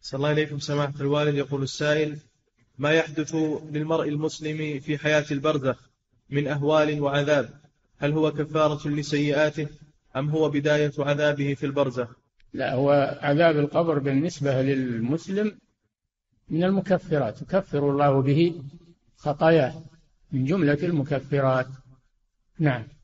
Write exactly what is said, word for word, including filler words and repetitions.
صلى الله عليكم سماحة الوالد. يقول السائل: ما يحدث للمرء المسلم في حياة البرزخ من أهوال وعذاب، هل هو كفارة لسيئاته أم هو بداية عذابه في البرزخ؟ لا، هو عذاب القبر بالنسبة للمسلم من المكفرات، يكفر الله به خطاياه، من جملة المكفرات. نعم.